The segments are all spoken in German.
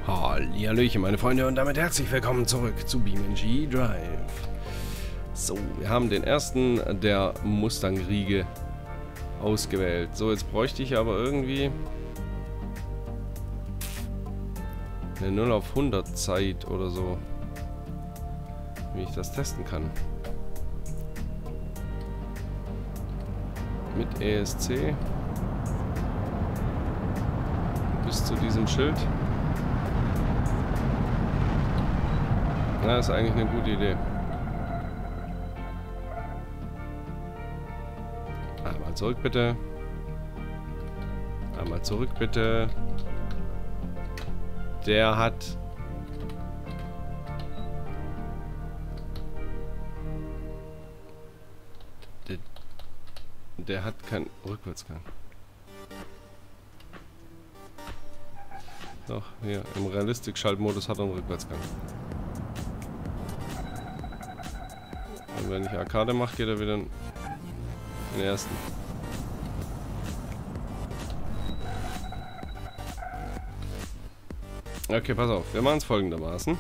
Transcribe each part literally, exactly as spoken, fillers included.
Hallihallöchen, meine Freunde, und damit herzlich willkommen zurück zu BeamNG Drive. So, wir haben den ersten der Mustang-Riege ausgewählt. So, jetzt bräuchte ich aber irgendwie eine null auf hundert Zeit oder so, wie ich das testen kann. Mit E S C bis zu diesem Schild. Na, ist eigentlich eine gute Idee. Einmal zurück bitte. Einmal zurück bitte. Der hat... Der, der hat keinen Rückwärtsgang. Doch, hier, im Realistik-Schaltmodus hat er einen Rückwärtsgang. Und wenn ich Arcade mache, geht er wieder in den ersten. Okay, pass auf. Wir machen es folgendermaßen.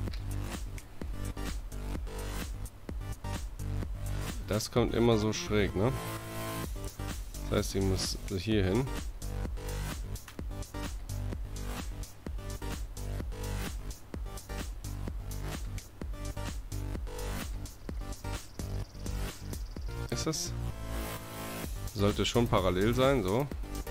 Das kommt immer so schräg, ne? Das heißt, ich muss hier hin. Ist es? Sollte schon parallel sein, so.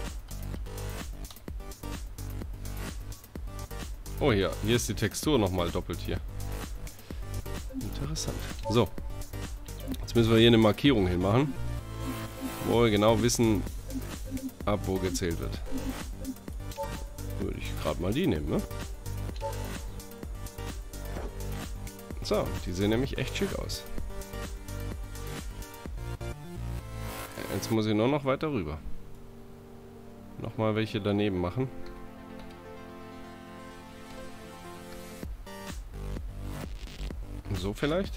Oh, hier. Hier ist die Textur nochmal doppelt hier. Interessant. So. Jetzt müssen wir hier eine Markierung hinmachen, wo wir genau wissen, ab wo gezählt wird. Würde ich gerade mal die nehmen, ne? So, die sehen nämlich echt schick aus. Jetzt muss ich nur noch weiter rüber. Nochmal welche daneben machen. So vielleicht.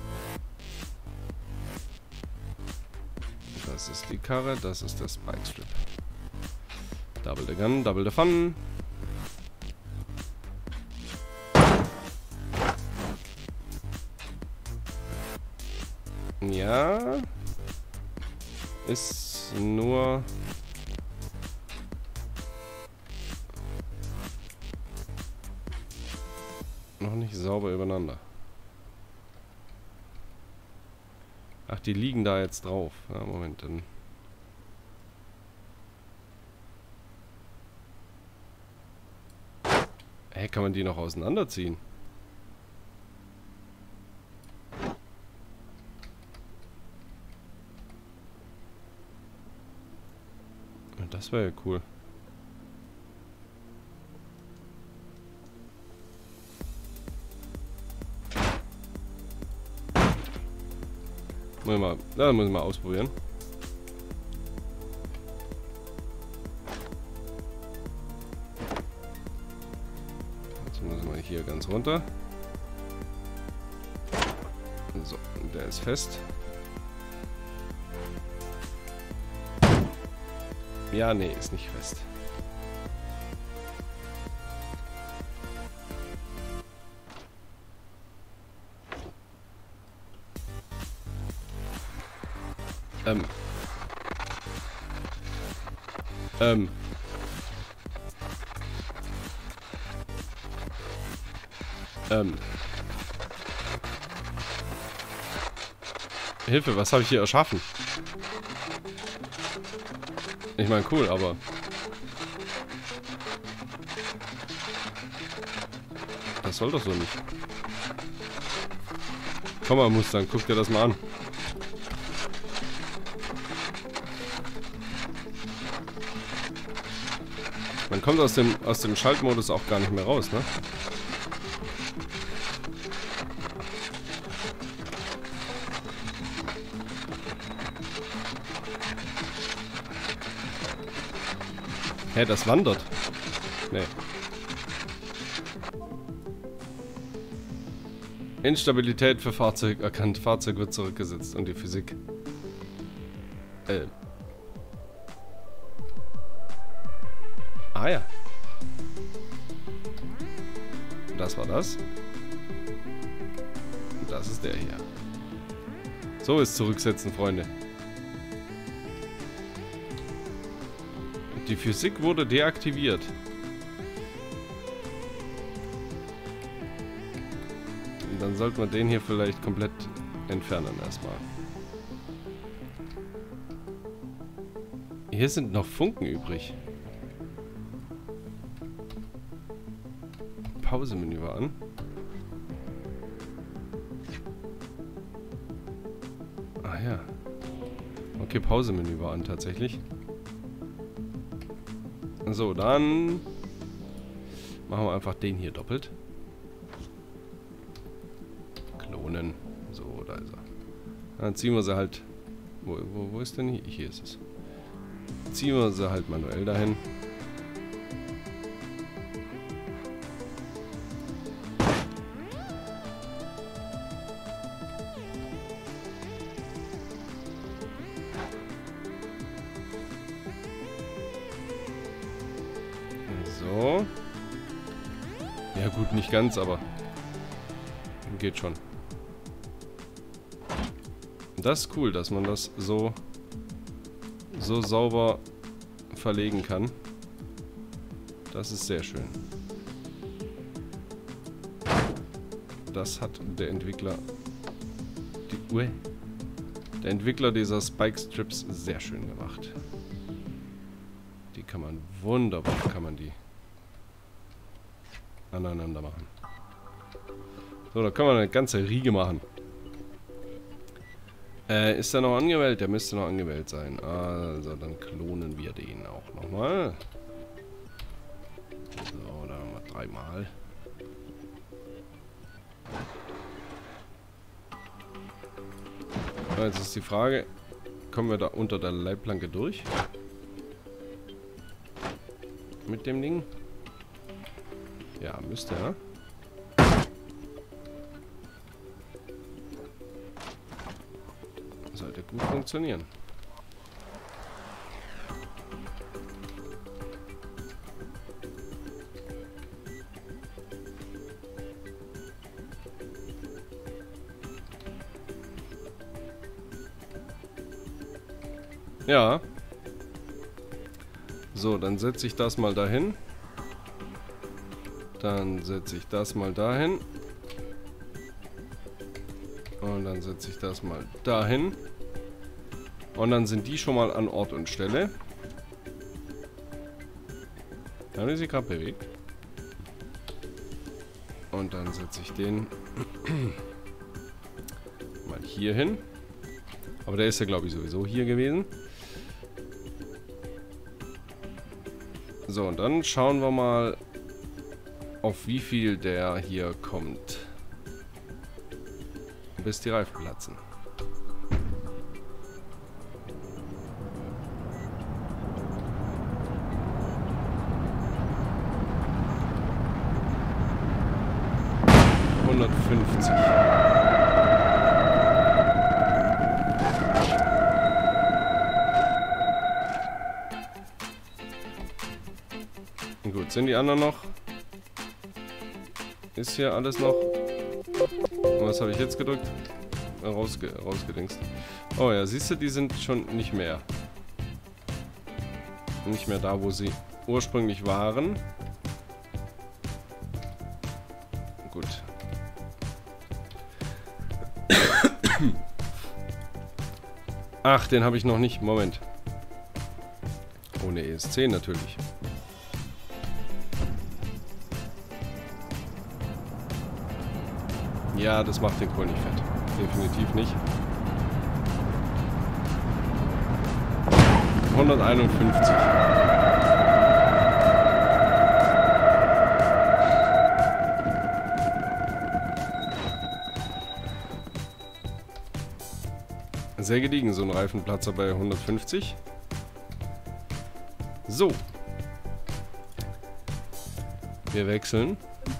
Das ist die Karre, das ist das Bikestrip. Double the gun, double the fun. Ja. Ist nur... noch nicht sauber übereinander. Ach, die liegen da jetzt drauf. Ja, Moment, dann... Hä, kann man die noch auseinanderziehen? Das wäre ja cool. Muss ich mal, da muss ich mal ausprobieren. Jetzt müssen wir hier ganz runter. So, der ist fest. Ja, nee, ist nicht fest. Ähm. Ähm. Ähm. Hilfe, was habe ich hier erschaffen? Ich meine, cool, aber... Das soll doch so nicht. Komm mal, Mustang, guck dir das mal an. Man kommt aus dem, aus dem Schaltmodus auch gar nicht mehr raus, ne? Hä, das wandert. Nee. Instabilität für Fahrzeug erkannt. Fahrzeug wird zurückgesetzt und die Physik. Äh. Ah ja. Das war das. Und das ist der hier. So ist zurücksetzen, Freunde. Die Physik wurde deaktiviert. Und dann sollten wir den hier vielleicht komplett entfernen erstmal. Hier sind noch Funken übrig. Pause-Menü war an. Ah ja. Okay, Pause-Menü war an tatsächlich. So, dann machen wir einfach den hier doppelt. Klonen. So, da ist er. Dann ziehen wir sie halt... Wo, wo, wo ist denn hier? Hier ist es. Ziehen wir sie halt manuell dahin. So. Ja gut, nicht ganz, aber geht schon. Das ist cool, dass man das so so sauber verlegen kann. Das ist sehr schön. Das hat der Entwickler die, uh, der Entwickler dieser Spike Strips sehr schön gemacht. Die kann man wunderbar, kann man die aneinander machen. So, da kann man eine ganze Riege machen. Äh, ist er noch angewählt? Der müsste noch angewählt sein. Also, dann klonen wir den auch nochmal. So, da haben wir dreimal. So, jetzt ist die Frage, kommen wir da unter der Leitplanke durch? Mit dem Ding? Ja, müsste, ja. Sollte gut funktionieren. Ja. So, dann setze ich das mal dahin. Dann setze ich das mal dahin. Und dann setze ich das mal dahin. Und dann sind die schon mal an Ort und Stelle. Haben die sich gerade bewegt. Und dann setze ich den mal hier hin. Aber der ist ja, glaube ich, sowieso hier gewesen. So, und dann schauen wir mal, auf wie viel der hier kommt. Bis die Reifen platzen. hundertfünfzig. Gut, sind die anderen noch? Ist hier alles noch? Was habe ich jetzt gedrückt? Rausge rausgedingst. Oh ja, siehst du, die sind schon nicht mehr. Nicht mehr da, wo sie ursprünglich waren. Gut. Ach, den habe ich noch nicht. Moment. Ohne E S C natürlich. Ja, das macht den Kohl nicht fett. Definitiv nicht. hunderteinundfünfzig. Sehr gediegen, so ein Reifenplatzer bei hundertfünfzig. So. Wir wechseln.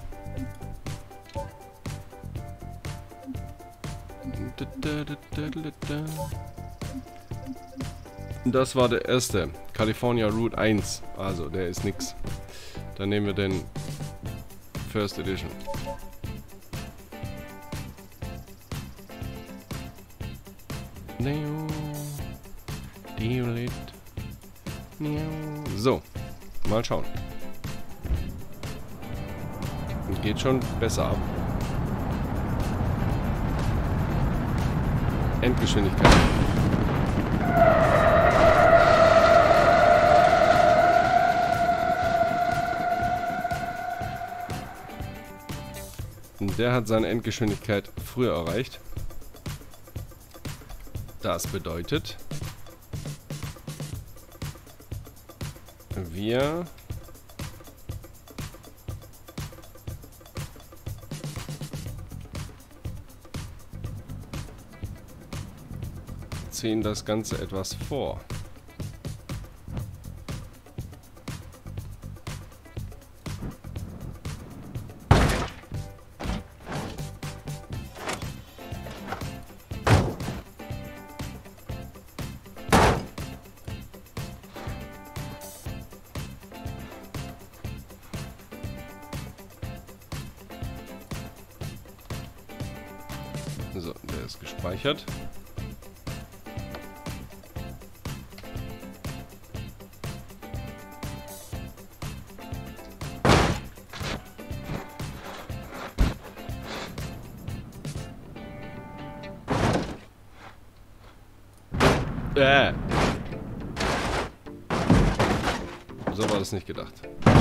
Das war der erste. California Route eins. Also, der ist nix. Dann nehmen wir den First Edition. So, mal schauen. Geht schon besser ab. Endgeschwindigkeit. Der hat seine Endgeschwindigkeit früher erreicht. Das bedeutet, wir ziehen das Ganze etwas vor. So, der ist gespeichert. Äh. So war das nicht gedacht.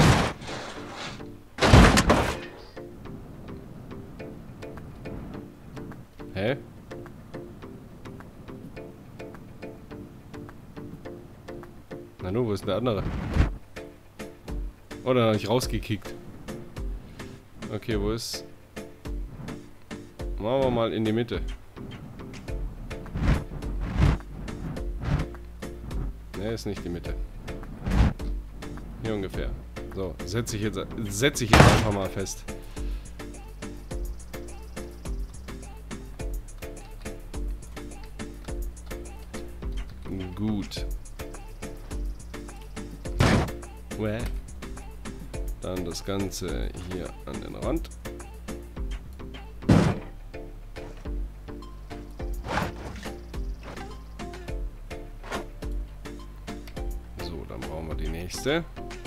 Hä? Na nu, wo ist der andere? Oh, da habe ich rausgekickt. Okay, wo ist... Machen wir mal in die Mitte. Ne, ist nicht die Mitte. Hier ungefähr. So, setze ich jetzt, setze ich jetzt einfach mal fest. Gut. Dann das Ganze hier an den Rand. So, dann brauchen wir die nächste.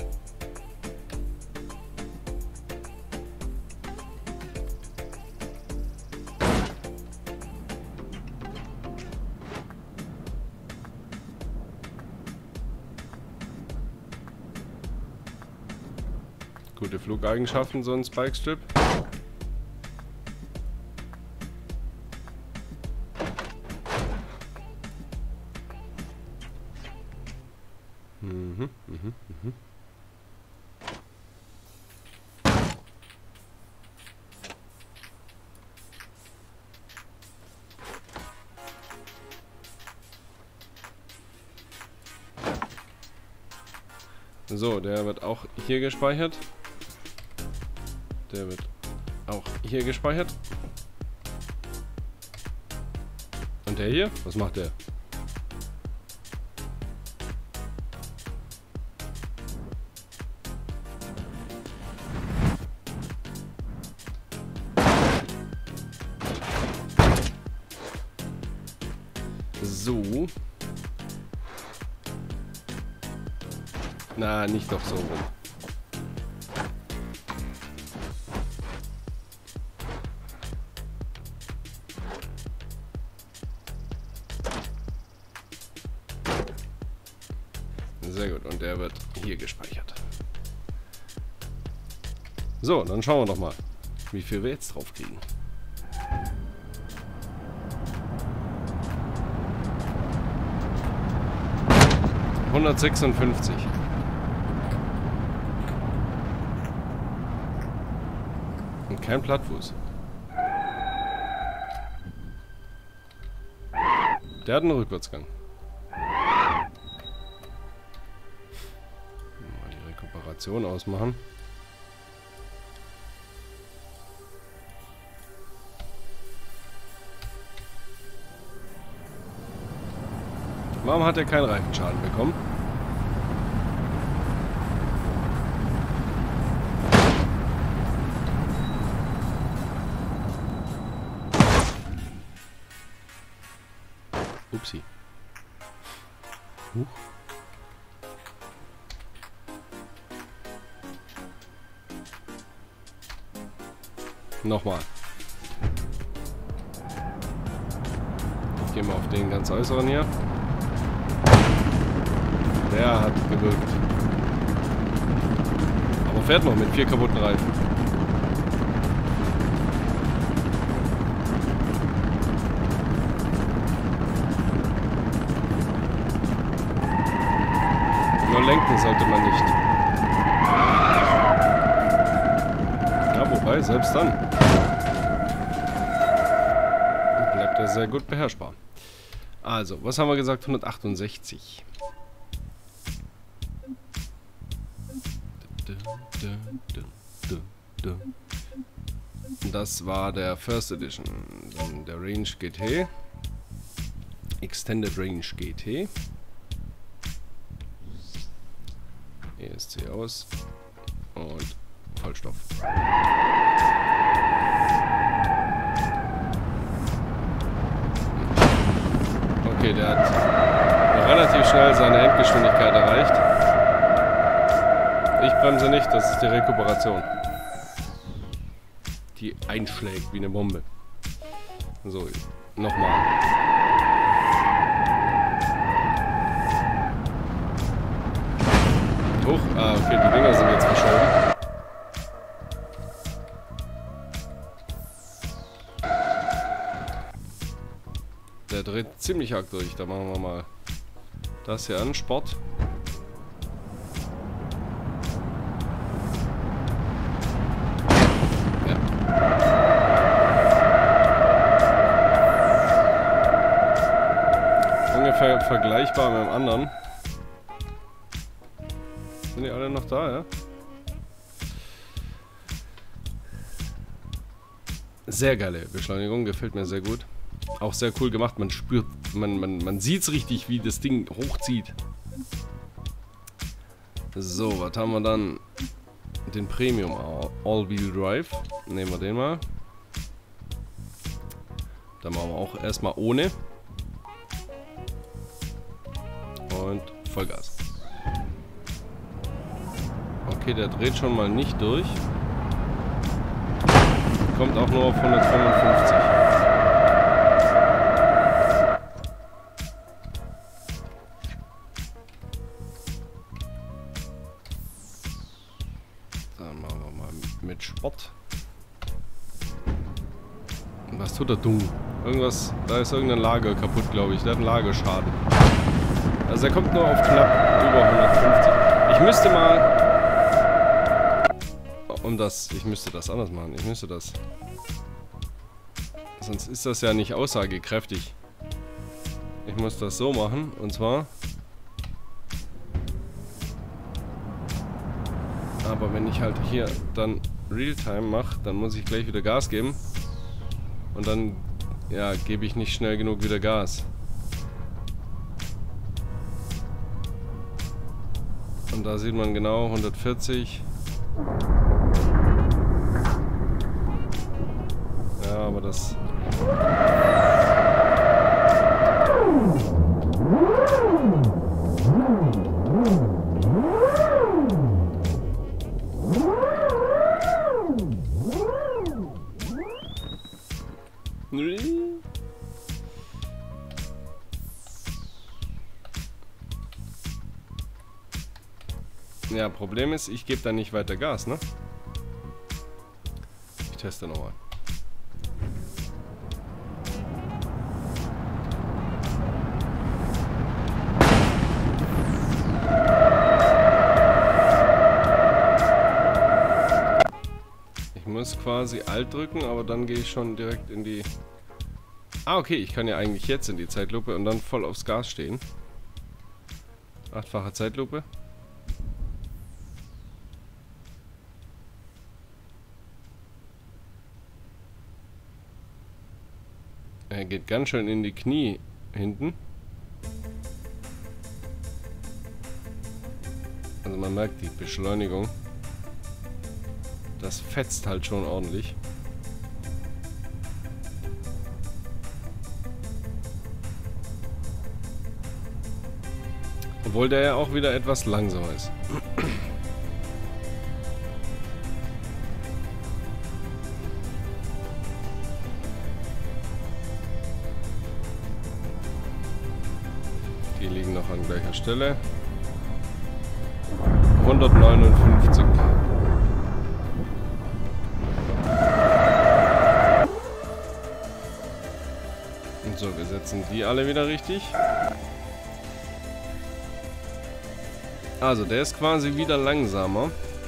Gute Flugeigenschaften, so ein Spike-Strip. Mhm, mhm, mhm. So, der wird auch hier gespeichert. Der wird auch hier gespeichert. Und der hier? Was macht der? So. Na, nicht doch so rum. Sehr gut, und der wird hier gespeichert. So, dann schauen wir doch mal, wie viel wir jetzt drauf kriegen. hundertsechsundfünfzig. Und kein Plattfuß. Der hat einen Rückwärtsgang. Mal die Rekuperation ausmachen. Warum hat er keinen Reifenschaden bekommen? Upsi. Huch. Nochmal. Ich gehe mal auf den ganz äußeren hier. Der hat gewirkt. Aber fährt noch mit vier kaputten Reifen. Nur lenken sollte man nicht. Ja, wobei, selbst dann bleibt er sehr gut beherrschbar. Also, was haben wir gesagt? hundertachtundsechzig. Das war der First Edition. Dann der Range G T. Extended Range G T. E S C aus. Und Vollstoff. Okay, der hat relativ schnell seine Endgeschwindigkeit erreicht. Ich bremse nicht, das ist die Rekuperation. Die einschlägt wie eine Bombe. So, nochmal. Hoch, ah, okay, die Dinger sind jetzt verschoben. Der dreht ziemlich arg durch. Da machen wir mal das hier an, Sport. Ja. Ungefähr vergleichbar mit dem anderen. Sind die alle noch da, ja? Sehr geile Beschleunigung, gefällt mir sehr gut. Auch sehr cool gemacht, man spürt, man, man, man sieht es richtig, wie das Ding hochzieht. So, was haben wir dann? Den Premium All-Wheel Drive. Nehmen wir den mal. Dann machen wir auch erstmal ohne. Und Vollgas. Okay, der dreht schon mal nicht durch. Kommt auch nur auf hundertfünfundfünfzig. Dann machen wir mal mit Sport. Und was tut er dumm? Irgendwas, da ist irgendein Lager kaputt, glaube ich. Der hat einen Lagerschaden. Also er kommt nur auf knapp über hundertfünfzig. Ich müsste mal... Um das, ich müsste das anders machen. Ich müsste das. Sonst ist das ja nicht aussagekräftig. Ich muss das so machen. Und zwar. Aber wenn ich halt hier dann Realtime mache, dann muss ich gleich wieder Gas geben. Und dann, ja, gebe ich nicht schnell genug wieder Gas. Und da sieht man genau hundertvierzig. Ja, aber das... Ja, Problem ist, ich gebe da nicht weiter Gas, ne? Ich teste nochmal. Ich muss quasi Alt drücken, aber dann gehe ich schon direkt in die... Ah, okay, ich kann ja eigentlich jetzt in die Zeitlupe und dann voll aufs Gas stehen. Achtfache Zeitlupe. Er geht ganz schön in die Knie hinten. Also man merkt die Beschleunigung. Das fetzt halt schon ordentlich. Obwohl der ja auch wieder etwas langsamer ist. Die liegen noch an gleicher Stelle. hundertneunundfünfzig. Und so, wir setzen die alle wieder richtig. Also, der ist quasi wieder langsamer.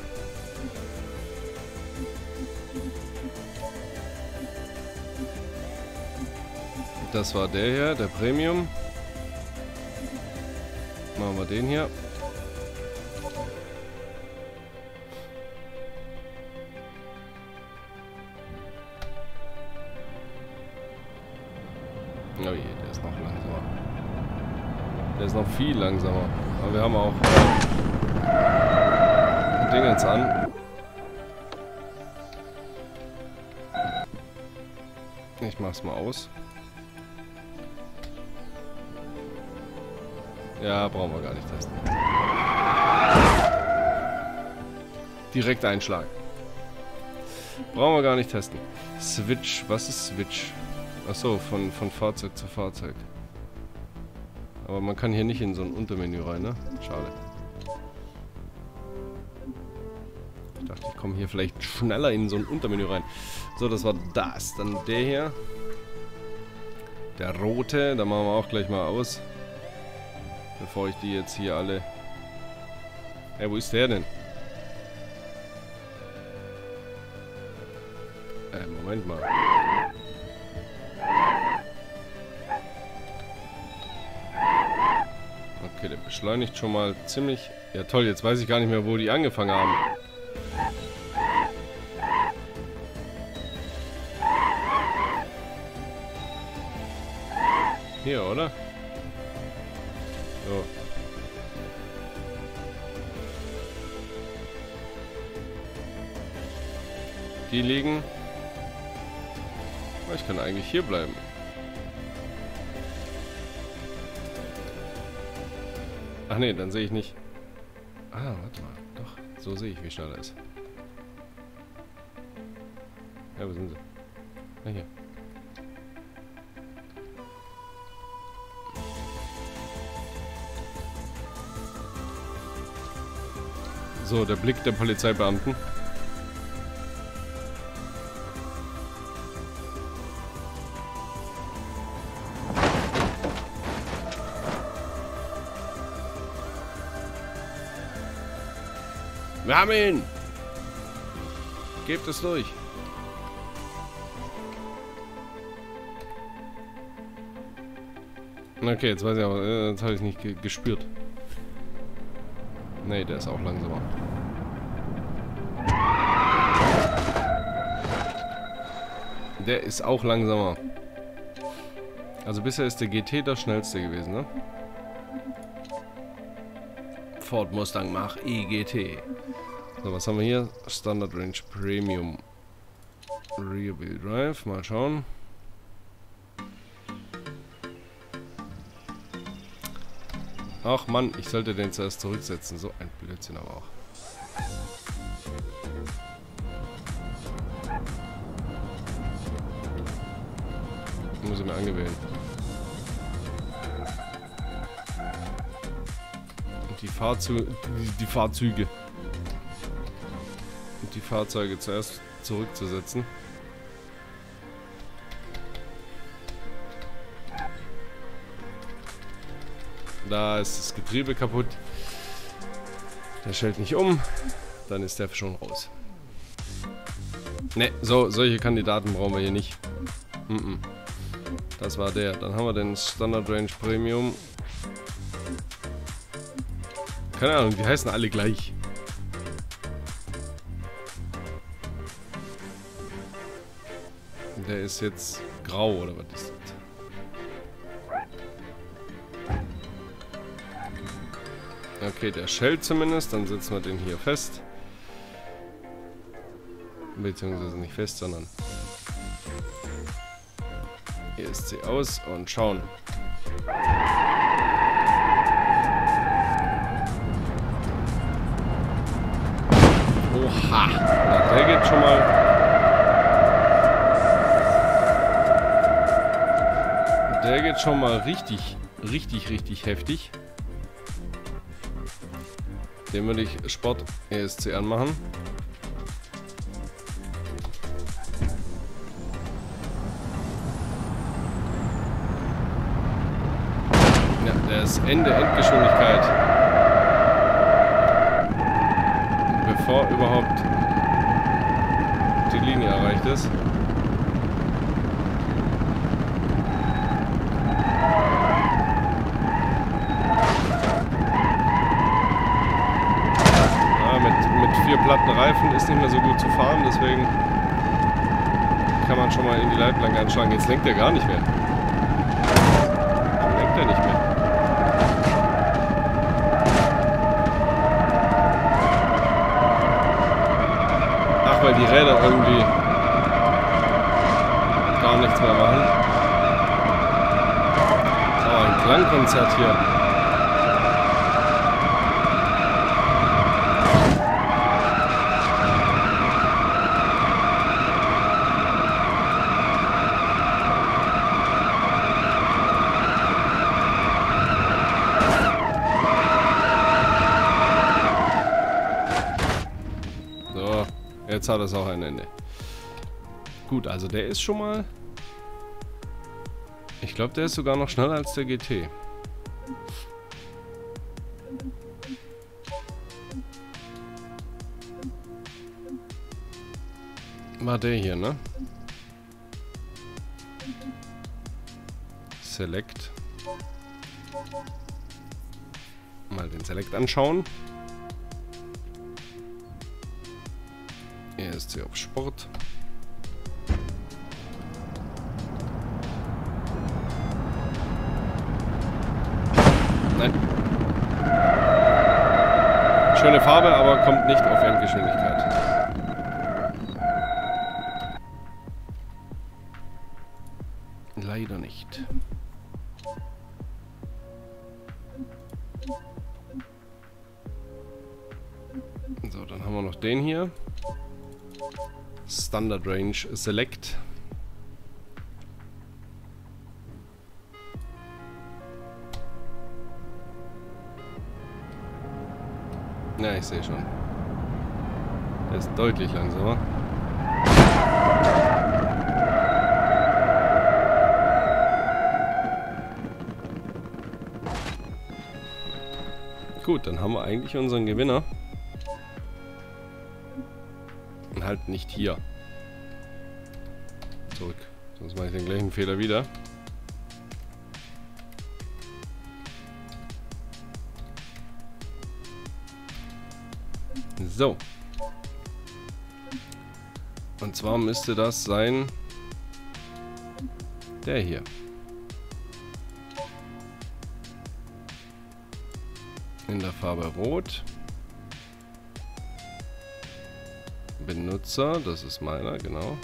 Das war der hier, der Premium. Machen wir den hier. Oh je, der ist noch langsamer. Der ist noch viel langsamer. Aber wir haben auch äh, Dingens an. Ich mach's mal aus. Ja, brauchen wir gar nicht testen. Direkt Einschlag. Brauchen wir gar nicht testen. Switch, was ist Switch? Achso, von, von Fahrzeug zu Fahrzeug. Aber man kann hier nicht in so ein Untermenü rein, ne? Schade. Ich dachte, ich komme hier vielleicht schneller in so ein Untermenü rein. So, das war das. Dann der hier. Der rote. Da machen wir auch gleich mal aus. Bevor ich die jetzt hier alle... Hey, wo ist der denn? Äh, Moment mal. Okay, der beschleunigt schon mal ziemlich... Ja toll, jetzt weiß ich gar nicht mehr, wo die angefangen haben. Hier, oder? So. Die liegen... Ich kann eigentlich hier bleiben. Ach nee, dann sehe ich nicht. Ah, warte mal. Doch, so sehe ich, wie schnell er ist. Ja, wo sind sie? Ah, hier. So, der Blick der Polizeibeamten. Wir haben ihn! Gebt es durch. Okay, jetzt weiß ich aber, jetzt habe ich es nicht ge gespürt. Nee, der ist auch langsamer. Der ist auch langsamer. Also bisher ist der G T der schnellste gewesen, ne? Ford Mustang Mach E G T. So, was haben wir hier? Standard Range Premium Rear Wheel Drive. Mal schauen. Ach Mann, ich sollte den zuerst zurücksetzen. So ein Blödsinn aber auch. Muss ich mir angewählen. Und die Fahrzeuge, die, die Fahrzeuge. Und die Fahrzeuge zuerst zurückzusetzen. Da ist das Getriebe kaputt. Der schellt nicht um. Dann ist der schon raus. Ne, so, solche Kandidaten brauchen wir hier nicht. Mm -mm. Das war der. Dann haben wir den Standard Range Premium. Keine Ahnung, die heißen alle gleich. Der ist jetzt grau, oder was ist das? Okay, der schellt zumindest. Dann setzen wir den hier fest. Beziehungsweise nicht fest, sondern... E S C aus und schauen. Oha! Na, der geht schon mal... Der geht schon mal richtig, richtig, richtig heftig. Den würde ich Sport E S C anmachen. Ja, der ist Ende Endgeschwindigkeit. Bevor überhaupt die Linie erreicht ist. Vier platten Reifen ist nicht mehr so gut zu fahren, deswegen kann man schon mal in die Leitplanke anschlagen. Jetzt lenkt er gar nicht mehr. Dann lenkt er nicht mehr. Ach, weil die Räder irgendwie gar nichts mehr machen. Oh, ein Klangkonzert hier. Jetzt hat es auch ein Ende. Gut, also der ist schon mal... Ich glaube, der ist sogar noch schneller als der G T. War der hier, ne? Select. Mal den Select anschauen. E S C auf Sport. Nein. Schöne Farbe, aber kommt nicht auf Endgeschwindigkeit. Leider nicht. So, dann haben wir noch den hier. Standard Range Select. Ja, ich sehe schon. Der ist deutlich langsamer. Gut, dann haben wir eigentlich unseren Gewinner. Und halt nicht hier. Zurück. Sonst mache ich den gleichen Fehler wieder. So. Und zwar müsste das sein... Der hier. In der Farbe Rot. Benutzer, das ist meiner, genau.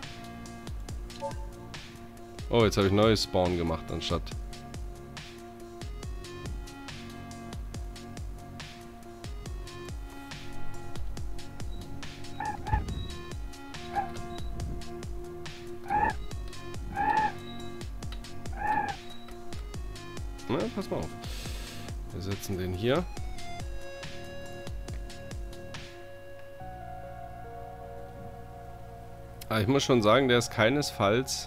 Oh, jetzt habe ich neues Spawn gemacht anstatt. Na, pass mal auf. Wir setzen den hier. Ah, ich muss schon sagen, der ist keinesfalls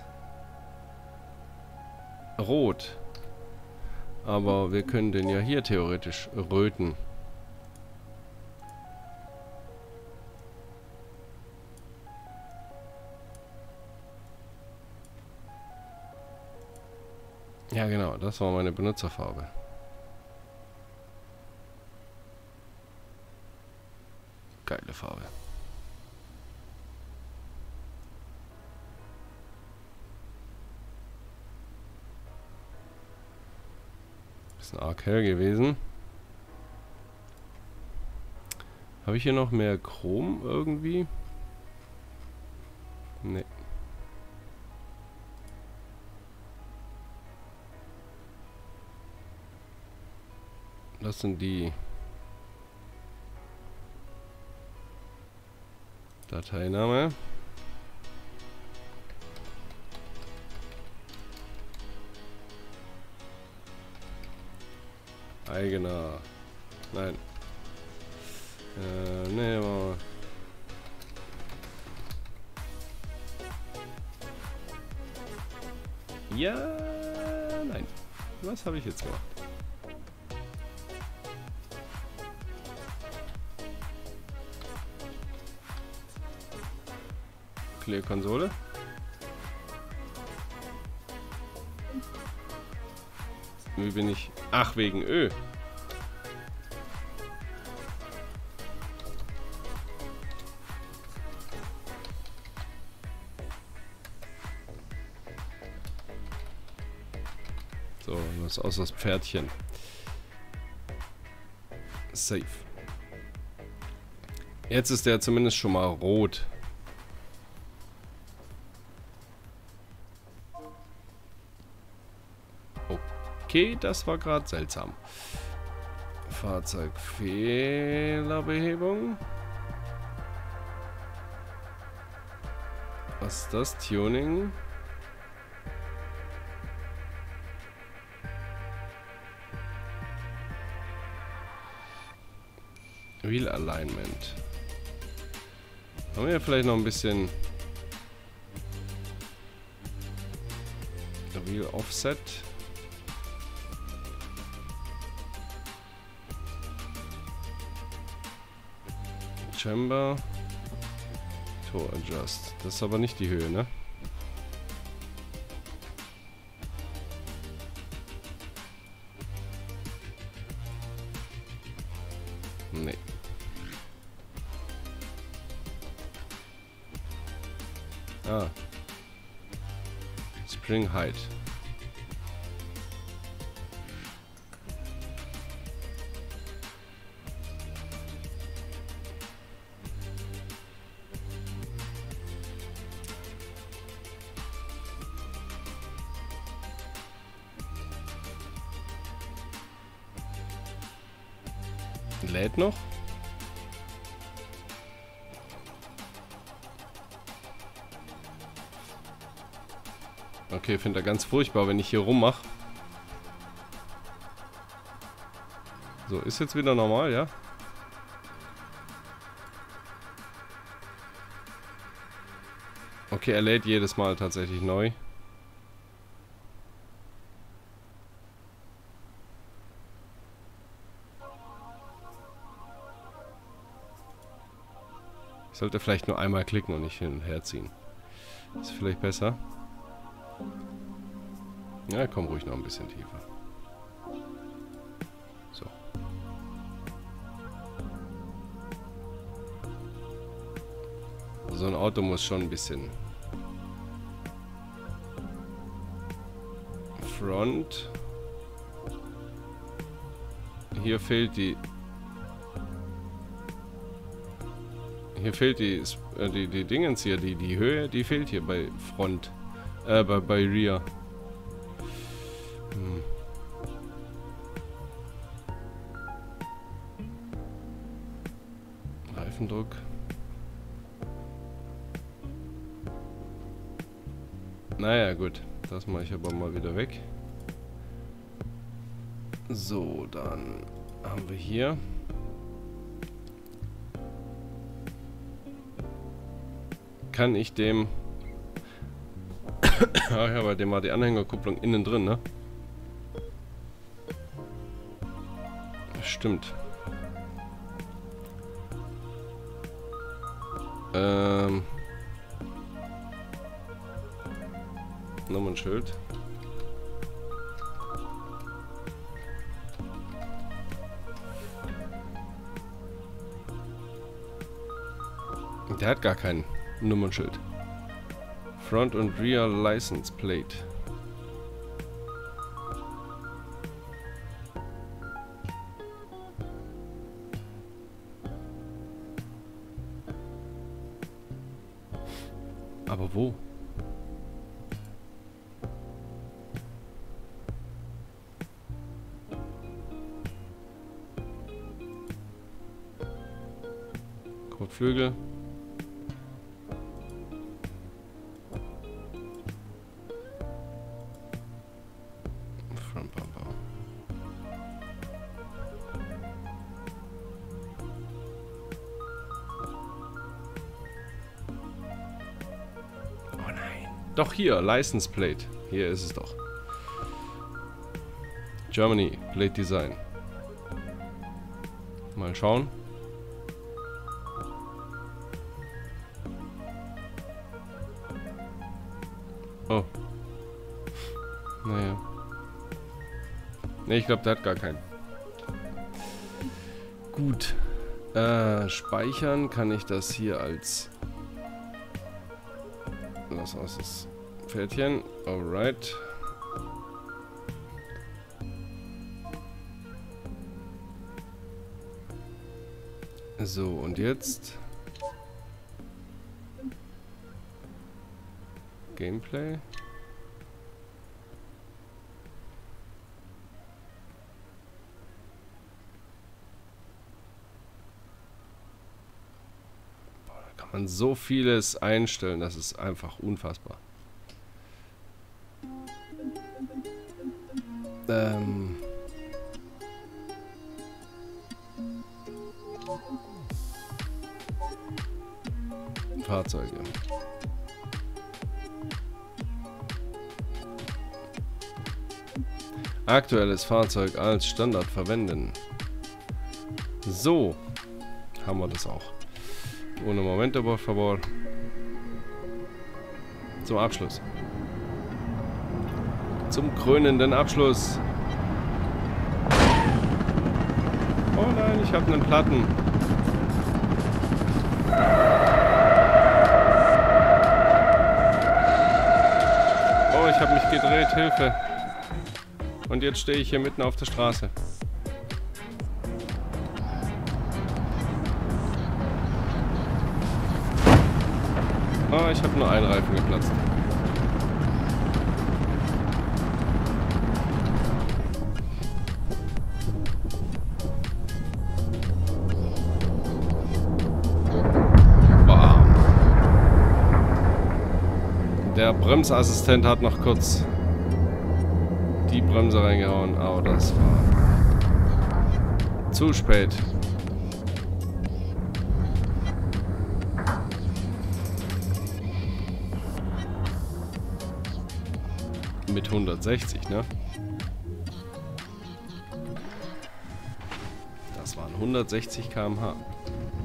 rot. Aber wir können den ja hier theoretisch röten. Ja genau, das war meine Benutzerfarbe. Geile Farbe. Bisschen arg hell gewesen. Habe ich hier noch mehr Chrom irgendwie? Nee. Das sind die. Dateiname. Eigener. Nein. Äh, nee, mal. Ja, nein. Was habe ich jetzt gemacht? Clear Konsole. Wie bin ich? Ach, wegen Ö. So, was aus das Pferdchen. Safe. Jetzt ist der zumindest schon mal rot. Okay, das war gerade seltsam. Fahrzeugfehlerbehebung. Was ist das? Tuning. Wheel Alignment. Haben wir vielleicht noch ein bisschen Wheel Offset. Chamber. Toe Adjust. Das ist aber nicht die Höhe, ne? Nee. Ah. Spring Height. Lädt noch. Okay, finde er ganz furchtbar, wenn ich hier rummache. So, ist jetzt wieder normal, ja? Okay, er lädt jedes Mal tatsächlich neu. Ich sollte vielleicht nur einmal klicken und nicht hin und her ziehen. Ist vielleicht besser. Ja, komm ruhig noch ein bisschen tiefer. So. So ein Auto muss schon ein bisschen Front. Hier fehlt die Hier fehlt die, äh, die, die Dingens hier, die, die Höhe, die fehlt hier bei Front, äh, bei, bei Rear. Hm. Reifendruck. Naja, gut, das mache ich aber mal wieder weg. So, dann haben wir hier kann ich dem ach ja, bei dem war die Anhängerkupplung innen drin, ne? Stimmt. Ähm Nummernschild. Der hat gar keinen Nummernschild. Front und Rear License Plate. Aber wo? Kotflügel. Doch hier, License Plate. Hier ist es doch. Germany, Plate Design. Mal schauen. Oh. Naja. Ne, ich glaube, der hat gar keinen. Gut. Äh, speichern kann ich das hier als... Lass aus das Pferdchen. Alright. So, und jetzt... Gameplay. Boah, da kann man so vieles einstellen, das ist einfach unfassbar. Ähm... Fahrzeuge. Aktuelles Fahrzeug als Standard verwenden. So. Haben wir das auch. Ohne Momento, por favor. Zum Abschluss. Zum krönenden Abschluss. Oh nein, ich habe einen Platten. Oh, ich habe mich gedreht. Hilfe. Und jetzt stehe ich hier mitten auf der Straße. Oh, ich habe nur einen Reifen geplatzt. Wow. Der Bremsassistent hat noch kurz die Bremse reingehauen, aber das war zu spät. Mit hundertsechzig, ne? Das waren hundertsechzig Kilometer pro Stunde.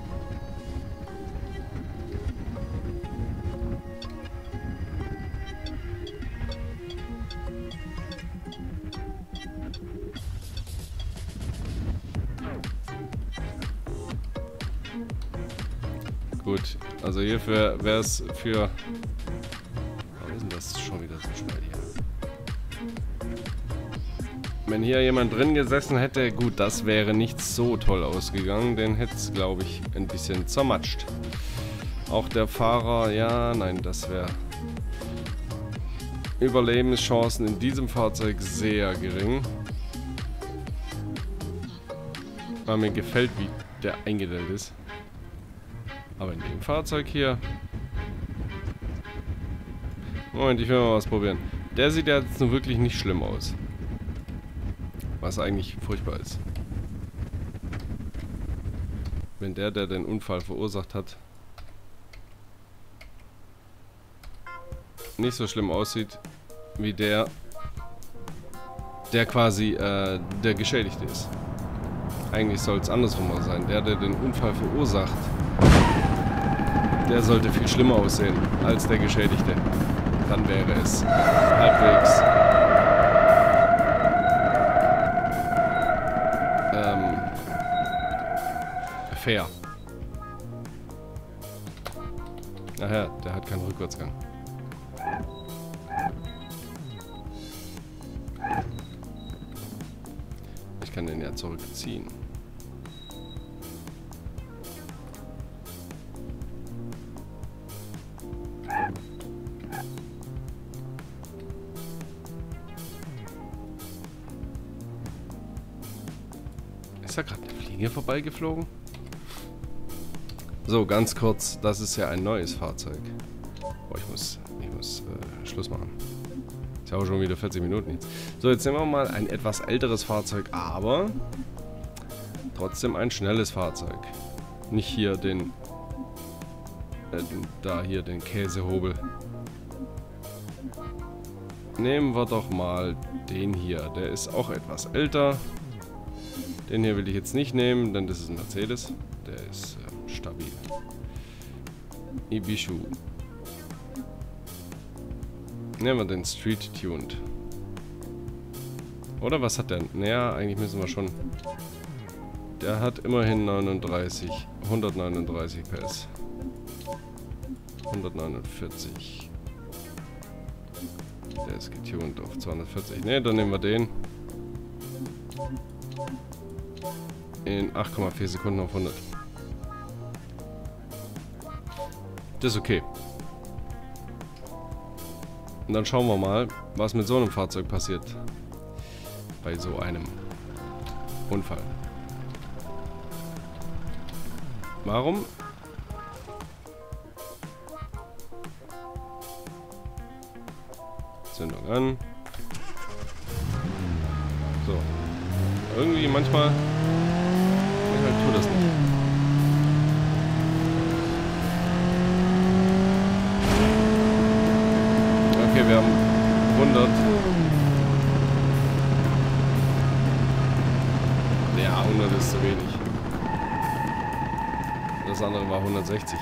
Gut, also hierfür wäre es für... Warum ist denn das schon wieder so schnell hier? Wenn hier jemand drin gesessen hätte, gut, das wäre nicht so toll ausgegangen, den hätte es, glaube ich, ein bisschen zermatscht. Auch der Fahrer, ja, nein, das wäre... Überlebenschancen in diesem Fahrzeug sehr gering. Weil mir gefällt, wie der eingestellt ist. Aber in dem Fahrzeug hier... Moment, ich will mal was probieren. Der sieht ja jetzt nun wirklich nicht schlimm aus. Was eigentlich furchtbar ist. Wenn der, der den Unfall verursacht hat, nicht so schlimm aussieht, wie der, der quasi äh, der Geschädigte ist. Eigentlich soll es andersrum mal sein. Der, der den Unfall verursacht, der sollte viel schlimmer aussehen als der Geschädigte. Dann wäre es halbwegs ähm, fair. Nachher, der hat keinen Rückwärtsgang. Ich kann den ja zurückziehen. Ist da gerade eine Fliege vorbeigeflogen? So, ganz kurz, das ist ja ein neues Fahrzeug. Boah, ich muss, ich muss äh, Schluss machen. Ist ja auch schon wieder vierzig Minuten jetzt. So, jetzt nehmen wir mal ein etwas älteres Fahrzeug, aber trotzdem ein schnelles Fahrzeug. Nicht hier den, äh, den da hier den Käsehobel. Nehmen wir doch mal den hier. Der ist auch etwas älter. Den hier will ich jetzt nicht nehmen, denn das ist ein Mercedes. Der ist äh, stabil. Ibishu. Nehmen wir den Street Tuned. Oder was hat der? Naja, eigentlich müssen wir schon... Der hat immerhin neununddreißig, hundertneununddreißig P S. hundertneunundvierzig. Der ist getuned auf zweihundertvierzig. Ne, dann nehmen wir den. In acht Komma vier Sekunden auf hundert. Das ist okay. Und dann schauen wir mal, was mit so einem Fahrzeug passiert. Bei so einem Unfall. Warum? Zündung an. So. Irgendwie manchmal... Manchmal tut das nicht. Okay, wir haben hundert. Ja, hundert ist zu wenig. Das andere war hundertsechzig.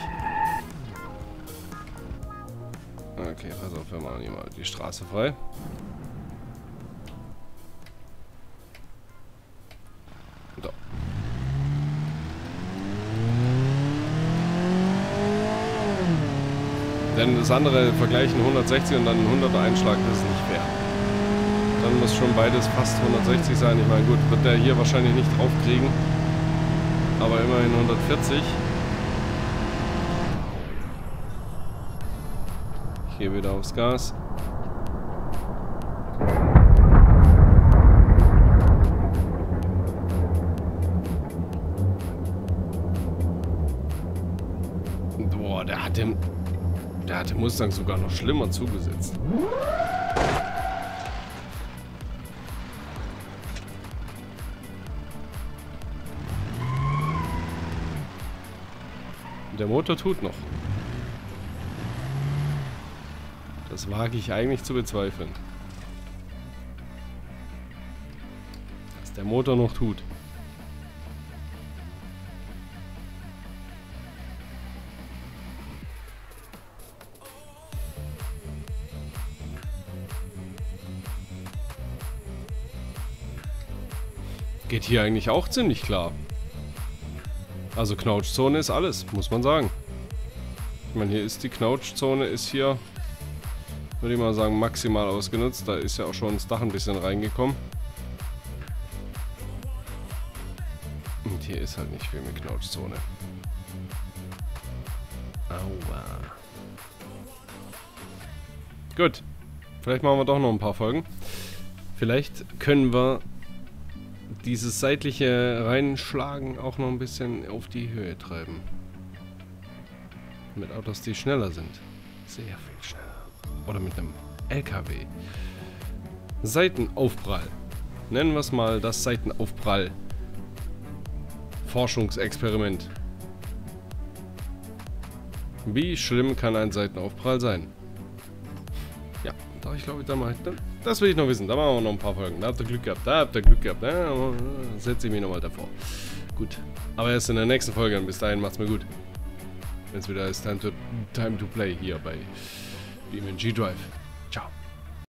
Okay, pass auf, wir machen hier mal die Straße frei. So. Denn das andere vergleichen hundertsechzig und dann ein hunderter Einschlag, das ist nicht fair. Dann muss schon beides fast hundertsechzig sein. Ich meine, gut, wird der hier wahrscheinlich nicht draufkriegen. Aber immerhin hundertvierzig. Ich gehe wieder aufs Gas. Boah, der hat dem... Der hat dem Mustang sogar noch schlimmer zugesetzt. Der Motor tut noch. Das wage ich eigentlich zu bezweifeln. Dass der Motor noch tut. Geht hier eigentlich auch ziemlich klar. Also Knautschzone ist alles, muss man sagen. Ich meine, hier ist die Knautschzone, ist hier, würde ich mal sagen, maximal ausgenutzt. Da ist ja auch schon das Dach ein bisschen reingekommen. Und hier ist halt nicht viel mit Knautschzone. Aua. Gut. Vielleicht machen wir doch noch ein paar Folgen. Vielleicht können wir dieses seitliche Reinschlagen auch noch ein bisschen auf die Höhe treiben. Mit Autos, die schneller sind. Sehr viel schneller. Oder mit einem L K W. Seitenaufprall. Nennen wir es mal das Seitenaufprall. Forschungsexperiment. Wie schlimm kann ein Seitenaufprall sein? Ja, da ich glaube, da mache ich dann. Das will ich noch wissen. Da machen wir noch ein paar Folgen. Da habt ihr Glück gehabt. Da habt ihr Glück gehabt. Da setze ich mich nochmal davor. Gut. Aber erst in der nächsten Folge. Und bis dahin macht's mir gut. Wenn es wieder ist, time to, time to play hier bei BeamNG Drive.